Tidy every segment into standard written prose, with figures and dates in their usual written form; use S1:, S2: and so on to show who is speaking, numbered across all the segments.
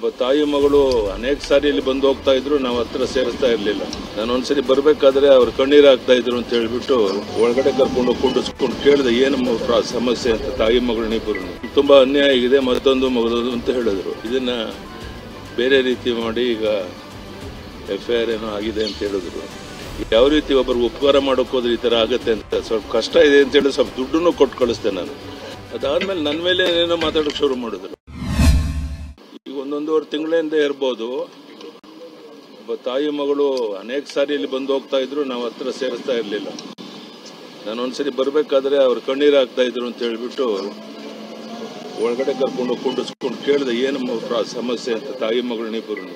S1: ಒಬ್ಬ ತಾಯಿ ಮಗಳು ಅನೇಕ ಸಾರಿ ಇಲ್ಲಿ ಬಂದು ಹೋಗ್ತಾ ಇದ್ರು, ನಾವು ಹತ್ರ ಸೇರಿಸ್ತಾ ಇರಲಿಲ್ಲ. ನಾನು ಒಂದ್ಸರಿ ಬರಬೇಕಾದ್ರೆ ಅವ್ರು ಕಣ್ಣೀರು ಆಗ್ತಾ ಇದ್ರು ಅಂತ ಹೇಳ್ಬಿಟ್ಟು ಒಳಗಡೆ ಕರ್ಕೊಂಡು ಕುಂಡಿಸ್ಕೊಂಡು ಕೇಳಿದೆ ಏನು ಸಮಸ್ಯೆ ಅಂತ. ತಾಯಿ ಮಗಳನ್ನಿಬ್ಬರು ತುಂಬಾ ಅನ್ಯಾಯ ಆಗಿದೆ, ಮತ್ತೊಂದು ಮಗದೊಂದು ಅಂತ ಹೇಳಿದ್ರು. ಇದನ್ನ ಬೇರೆ ರೀತಿ ಮಾಡಿ ಈಗ FIR ಏನೋ ಆಗಿದೆ ಅಂತ ಹೇಳಿದ್ರು. ಯಾವ ರೀತಿ ಒಬ್ಬರು ಉಪಕಾರ ಮಾಡೋಕೆ ಹೋದ್ರೆ ಈ ಥರ ಆಗುತ್ತೆ ಅಂತ ಸ್ವಲ್ಪ ಕಷ್ಟ ಇದೆ ಅಂತ ಹೇಳಿ ಸ್ವಲ್ಪ ದುಡ್ಡನ್ನು ಕೊಟ್ಟು ಕಳಿಸ್ದೆ ನಾನು. ಅದಾದ್ಮೇಲೆ ನನ್ನ ಮೇಲೆ ಏನೇನೋ ಮಾತಾಡೋಕೆ ಶುರು ಮಾಡಿದ್ರು. ಈಗ 1.5 ತಿಂಗಳಿಂದ ಇರ್ಬೋದು. ಒಬ್ಬ ತಾಯಿ ಮಗಳು ಅನೇಕ ಸಾರಿ ಇಲ್ಲಿ ಬಂದು ಹೋಗ್ತಾ ಇದ್ರು, ನಾವು ಹತ್ರ ಸೇರಿಸ್ತಾ ಇರಲಿಲ್ಲ. ನಾನು ಒಂದ್ಸರಿ ಬರಬೇಕಾದ್ರೆ ಅವ್ರು ಕಣ್ಣೀರು ಆಗ್ತಾ ಇದ್ರು ಅಂತ ಹೇಳ್ಬಿಟ್ಟು ಒಳಗಡೆ ಕರ್ಕೊಂಡು ಕುಂಡಿಸ್ಕೊಂಡು ಕೇಳಿದೆ ಏನು ಸಮಸ್ಯೆ ಅಂತ. ತಾಯಿ ಮಗಳನ್ನಿಬ್ಬರು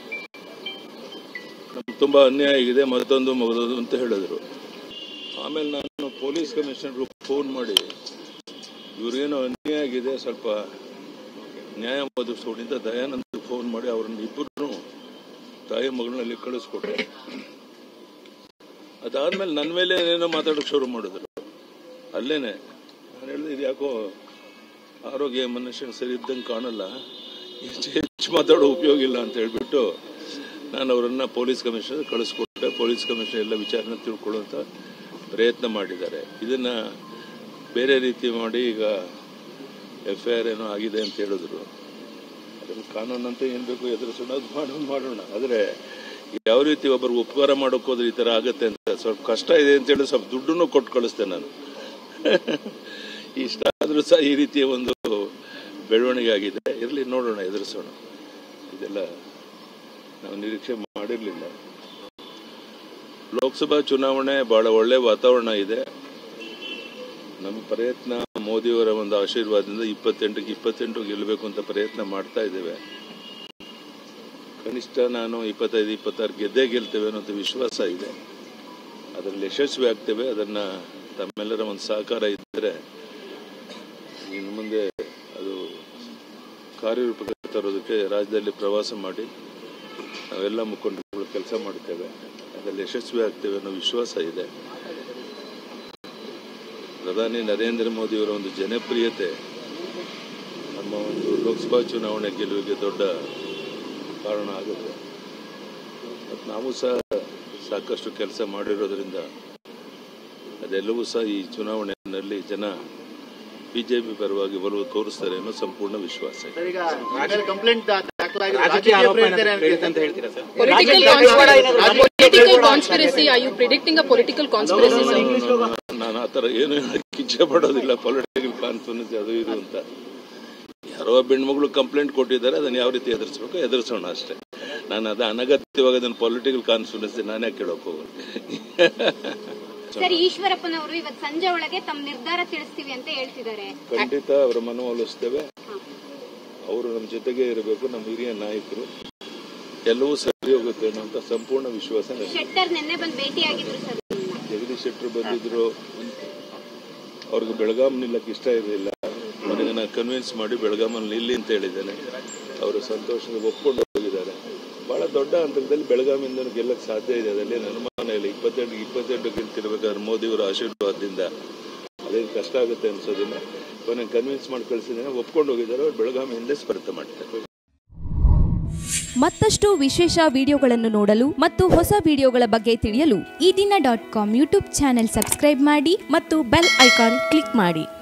S1: ನಮ್ಗೆ ತುಂಬ ಅನ್ಯಾಯ ಆಗಿದೆ, ಮತ್ತೊಂದು ಮಗದೊಂದು ಅಂತ ಹೇಳಿದ್ರು. ಆಮೇಲೆ ನಾನು ಪೊಲೀಸ್ ಕಮಿಷನರ್ಗೆ ಫೋನ್ ಮಾಡಿ ಇವ್ರಿಗೇನೋ ಅನ್ಯಾಯ ಆಗಿದೆ, ಸ್ವಲ್ಪ ನ್ಯಾಯ ಒದಗಿಸ್ಕೊಡಿ ಅಂತ ದಯಾನಂದ್ ಫೋನ್ ಮಾಡಿ ಅವ್ರನ್ನ ಇಬ್ಬರು ತಾಯಿ ಮಗಳನ್ನಲ್ಲಿ ಕಳಿಸ್ಕೊಟ್ಟೆ. ಅದಾದ್ಮೇಲೆ ನನ್ನ ಮೇಲೆ ಏನೇನೋ ಮಾತಾಡೋಕೆ ಶುರು ಮಾಡಿದ್ರು. ಅಲ್ಲೇನೆ ನಾನು ಹೇಳಿದೆ, ಇದು ಯಾಕೋ ಆರೋಗ್ಯ ಮನುಷ್ಯನ ಸರಿ ಇದ್ದಂಗೆ ಕಾಣಲ್ಲ, ಹೆಚ್ಚು ಮಾತಾಡೋ ಉಪಯೋಗ ಇಲ್ಲ ಅಂತ ಹೇಳ್ಬಿಟ್ಟು ನಾನು ಅವರನ್ನು ಪೊಲೀಸ್ ಕಮಿಷನರ್ ಕಳಿಸ್ಕೊಟ್ಟೆ. ಪೊಲೀಸ್ ಕಮಿಷನರ್ ಎಲ್ಲ ವಿಚಾರನ ತಿಳ್ಕೊಳ್ಳುವಂಥ ಪ್ರಯತ್ನ ಮಾಡಿದ್ದಾರೆ. ಇದನ್ನು ಬೇರೆ ರೀತಿ ಮಾಡಿ ಈಗ FIR ಏನೋ ಆಗಿದೆ ಅಂತ ಹೇಳಿದ್ರು. ಅದನ್ನು ಕಾನೂನಂತ ಏನು ಬೇಕು ಎದುರಿಸೋಣ, ಅದು ಮಾಡೋಣ. ಆದರೆ ಯಾವ ರೀತಿ ಒಬ್ಬರು ಉಪಕಾರ ಮಾಡೋಕೆ ಹೋದ್ರೆ ಈ ಥರ ಆಗುತ್ತೆ ಅಂತ ಸ್ವಲ್ಪ ಕಷ್ಟ ಇದೆ ಅಂತ ಹೇಳಿ ಸ್ವಲ್ಪ ದುಡ್ಡನ್ನು ಕೊಟ್ಟು ಕಳಿಸ್ದೆ ನಾನು. ಇಷ್ಟ ಆದರೂ ಸಹ ಈ ರೀತಿಯ ಒಂದು ಬೆಳವಣಿಗೆ ಆಗಿದೆ. ಇರಲಿ, ನೋಡೋಣ, ಎದುರಿಸೋಣ. ಇದೆಲ್ಲ ನಾವು ನಿರೀಕ್ಷೆ ಮಾಡಿರಲಿಲ್ಲ. ಲೋಕಸಭಾ ಚುನಾವಣೆ ಬಹಳ ಒಳ್ಳೆ ವಾತಾವರಣ ಇದೆ. ನಮ್ಮ ಪ್ರಯತ್ನ ಮೋದಿಯವರ ಒಂದು ಆಶೀರ್ವಾದದಿಂದ 28ಕ್ಕೆ 28 ಗೆಲ್ಲಬೇಕು ಅಂತ ಪ್ರಯತ್ನ ಮಾಡ್ತಾ ಇದ್ದೇವೆ. ಕನಿಷ್ಠ ನಾನು 25-26 ಗೆದ್ದೇ ಗೆಲ್ತೇವೆ ಅನ್ನೋದು ವಿಶ್ವಾಸ ಇದೆ. ಅದರಲ್ಲಿ ಯಶಸ್ವಿ ಆಗ್ತೇವೆ. ಅದನ್ನು ತಮ್ಮೆಲ್ಲರ ಒಂದು ಸಹಕಾರ ಇದ್ದರೆ ಇನ್ನು ಮುಂದೆ ಅದು ಕಾರ್ಯರೂಪಕ್ಕೆ ತರೋದಕ್ಕೆ ರಾಜ್ಯದಲ್ಲಿ ಪ್ರವಾಸ ಮಾಡಿ ನಾವೆಲ್ಲ ಮುಖಂಡರುಗಳು ಕೆಲಸ ಮಾಡ್ತೇವೆ. ಅದರಲ್ಲಿ ಯಶಸ್ವಿ ಆಗ್ತೇವೆ ಅನ್ನೋ ವಿಶ್ವಾಸ ಇದೆ. ಪ್ರಧಾನಿ ನರೇಂದ್ರ ಮೋದಿಯವರ ಒಂದು ಜನಪ್ರಿಯತೆ ನಮ್ಮ ಒಂದು ಲೋಕಸಭಾ ಚುನಾವಣೆ ಗೆಲುವಿಗೆ ದೊಡ್ಡ ಕಾರಣ ಆಗುತ್ತೆ. ಮತ್ತು ನಾವು ಸಹ ಸಾಕಷ್ಟು ಕೆಲಸ ಮಾಡಿರೋದ್ರಿಂದ ಅದೆಲ್ಲವೂ ಸಹ ಈ ಚುನಾವಣೆಯಲ್ಲಿ ಜನ ಬಿಜೆಪಿ ಪರವಾಗಿ ಒಲವು ತೋರಿಸ್ತಾರೆ ಅನ್ನೋ ಸಂಪೂರ್ಣ ವಿಶ್ವಾಸ ಇದೆ. ನಾನು ಆ ಥರ ಏನು ಇಚ್ಛೆ ಪಡೋದಿಲ್ಲ. ಪೊಲಿಟಿಕಲ್ ಕಾನ್ಫರೆನ್ಸ್ ಅದು ಇದು ಅಂತ ಯಾರೋ ಹೆಣ್ಮಗಳು ಕಂಪ್ಲೇಂಟ್ ಕೊಟ್ಟಿದ್ದಾರೆ, ಅದನ್ನು ಯಾವ ರೀತಿ ಎದುರಿಸಬೇಕು ಎದುರಿಸೋಣ ಅಷ್ಟೇ. ನಾನು ಅದು ಅನಗತ್ಯವಾಗಿ ಅದನ್ನು ಪೊಲಿಟಿಕಲ್ ಕಾನ್ಫರೆನ್ಸ್ ನಾನೇ ಕೇಳೋಕೆ ಹೋಗೋದು.
S2: ಸರ್, ಈಶ್ವರಪ್ಪನವರು ಇವತ್ತು ಸಂಜೆ ಒಳಗೆ ತಮ್ಮ ನಿರ್ಧಾರ ತಿಳಿಸ್ತೀವಿ ಅಂತ ಹೇಳ್ತಿದ್ದಾರೆ.
S1: ಖಂಡಿತ ಅವರ ಮನವೊಲಿಸ್ತೇವೆ. ಅವರು ನಮ್ಮ ಜೊತೆಗೆ ಇರಬೇಕು, ನಮ್ಮ ಹಿರಿಯ ನಾಯಕರು. ಎಲ್ಲವೂ ಸರಿ ಹೋಗುತ್ತೆ ಅನ್ನೋಂಥ ಸಂಪೂರ್ಣ ವಿಶ್ವಾಸ.
S2: ಶೆಟ್ಟರ್ ನಿನ್ನೆ ಬಂದು ಭೇಟಿಯಾಗಿದ್ರು ಸರ್.
S1: ಜಗದೀಶ್ ಶೆಟ್ಟರ್ ಬಂದಿದ್ರು. ಅವ್ರಿಗೆ ಬೆಳಗಾಂ ನಿಲ್ಲಕ್ಕೆ ಇಷ್ಟ ಇರಲಿಲ್ಲ. ನನಗೆ ನಾನು ಕನ್ವಿನ್ಸ್ ಮಾಡಿ ಬೆಳಗಾಮಲ್ಲಿ ನಿಲ್ಲಿ ಅಂತ ಹೇಳಿದ್ದೇನೆ. ಅವರು ಸಂತೋಷದಿಂದ ಒಪ್ಕೊಂಡು ಹೋಗಿದ್ದಾರೆ. ಬಹಳ ದೊಡ್ಡ ಹಂತದಲ್ಲಿ ಬೆಳಗಾವಿಯಿಂದ ಗೆಲ್ಲಕ್ಕೆ ಸಾಧ್ಯ ಇದೆ, ಅದರಲ್ಲಿ ಅನುಮಾನ ಇಲ್ಲ. 28 ಗೆಲ್ತಿರ್ಬೇಕಾದ್ರೆ ಮೋದಿಯವರ ಆಶೀರ್ವಾದದಿಂದ ಅದೇನು ಕಷ್ಟ ಆಗುತ್ತೆ ಅನ್ಸೋದಿಲ್ಲ. ನಾನು ಕನ್ವಿನ್ಸ್ ಮಾಡಿ ಕಳಿಸಿದ್ದೇನೆ, ಒಪ್ಕೊಂಡು ಹೋಗಿದ್ದಾರೆ. ಅವ್ರು ಬೆಳಗಾವಿಯಿಂದ ಸ್ಪರ್ಧೆ ಮಾಡ್ತಾರೆ.
S3: ಮತ್ತಷ್ಟು ವಿಶೇಷ ವಿಡಿಯೋಗಳನ್ನು ನೋಡಲು ಮತ್ತು ಹೊಸ ವಿಡಿಯೋಗಳ ಬಗ್ಗೆ ತಿಳಿಯಲು ಈ ದಿನ .com ಯೂಟ್ಯೂಬ್ ಚಾನೆಲ್ ಸಬ್ಸ್ಕ್ರೈಬ್ ಮಾಡಿ ಮತ್ತು ಬೆಲ್ ಐಕಾನ್ ಕ್ಲಿಕ್ ಮಾಡಿ.